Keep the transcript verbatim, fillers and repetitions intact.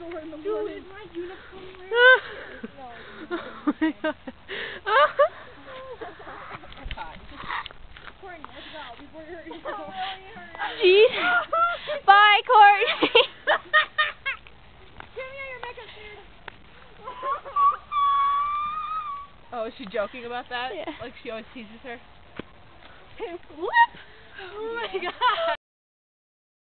four in the Dude, morning. is my uniform wearing? No. Oh my god. Courtney, let's go before you hurt Oh, yourself. really hurt. Jeez. Bye, Courtney. Give me your makeup, dude. Oh, is she joking about that? Yeah. Like she always teases her? Whoop! Oh my god.